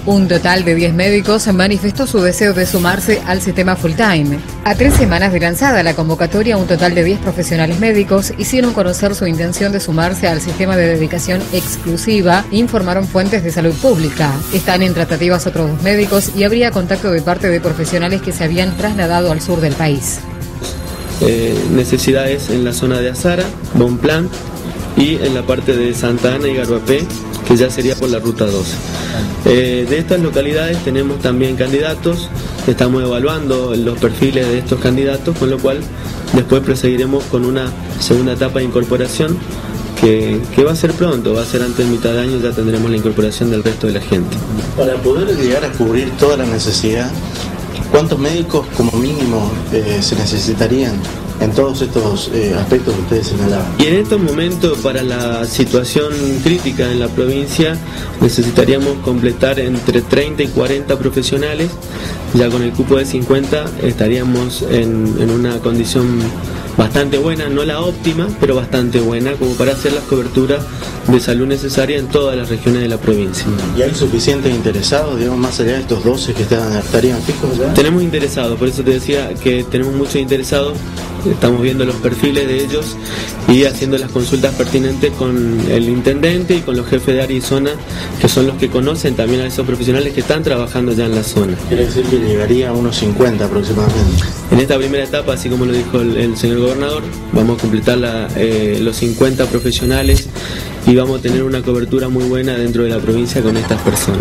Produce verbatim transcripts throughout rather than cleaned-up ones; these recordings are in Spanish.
Un total de diez médicos manifestó su deseo de sumarse al sistema full time. A tres semanas de lanzada la convocatoria, un total de diez profesionales médicos hicieron conocer su intención de sumarse al sistema de dedicación exclusiva, informaron fuentes de salud pública. Están en tratativas otros dos médicos y habría contacto de parte de profesionales que se habían trasladado al sur del país. Eh, necesidades en la zona de Azara, Bonpland y en la parte de Santa Ana y Garguapé, que ya sería por la ruta doce. Eh, de estas localidades tenemos también candidatos, estamos evaluando los perfiles de estos candidatos, con lo cual después proseguiremos con una segunda etapa de incorporación que, que va a ser pronto, va a ser antes de mitad de año, ya tendremos la incorporación del resto de la gente. Para poder llegar a cubrir toda la necesidad, ¿cuántos médicos como mínimo eh, se necesitarían en todos estos eh, aspectos que ustedes señalaban? Y en estos momentos, para la situación crítica en la provincia, necesitaríamos completar entre treinta y cuarenta profesionales. Ya con el cupo de cincuenta estaríamos en, en una condición bastante buena, no la óptima, pero bastante buena, como para hacer las coberturas de salud necesarias en todas las regiones de la provincia. ¿Y hay suficientes interesados, digamos, más allá de estos doce que están, estarían fijos ya? Tenemos interesados, por eso te decía que tenemos muchos interesados, estamos viendo los perfiles de ellos y haciendo las consultas pertinentes con el intendente y con los jefes de área y zona, que son los que conocen también a esos profesionales que están trabajando ya en la zona. Quiere decir que llegaría a unos cincuenta aproximadamente. En esta primera etapa, así como lo dijo el, el señor gobernador, vamos a completar la, eh, los cincuenta profesionales y vamos a tener una cobertura muy buena dentro de la provincia con estas personas.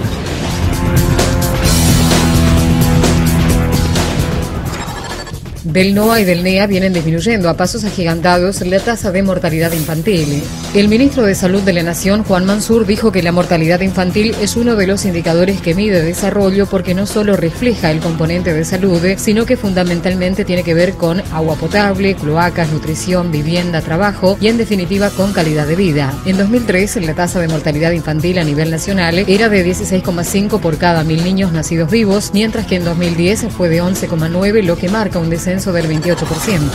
Del NOA y del N E A vienen disminuyendo a pasos agigantados la tasa de mortalidad infantil. El ministro de Salud de la Nación, Juan Mansur, dijo que la mortalidad infantil es uno de los indicadores que mide desarrollo porque no solo refleja el componente de salud, sino que fundamentalmente tiene que ver con agua potable, cloacas, nutrición, vivienda, trabajo y en definitiva con calidad de vida. En dos mil tres, la tasa de mortalidad infantil a nivel nacional era de dieciséis coma cinco por cada mil niños nacidos vivos, mientras que en dos mil diez fue de once coma nueve, lo que marca un descenso del veintiocho por ciento.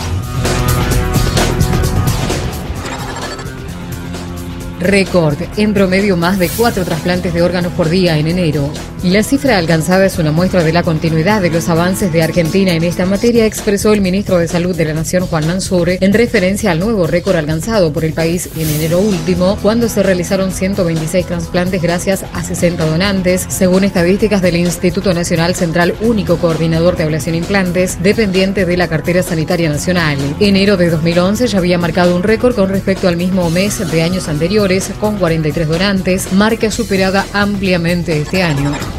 Récord, en promedio más de cuatro trasplantes de órganos por día en enero. La cifra alcanzada es una muestra de la continuidad de los avances de Argentina en esta materia, expresó el ministro de Salud de la Nación, Juan Mansur, en referencia al nuevo récord alcanzado por el país en enero último, cuando se realizaron ciento veintiséis trasplantes gracias a sesenta donantes, según estadísticas del Instituto Nacional Central Único Coordinador de Ablación e Implantes, dependiente de la Cartera Sanitaria Nacional. Enero de dos mil once ya había marcado un récord con respecto al mismo mes de años anteriores, con cuarenta y tres donantes, marca superada ampliamente este año.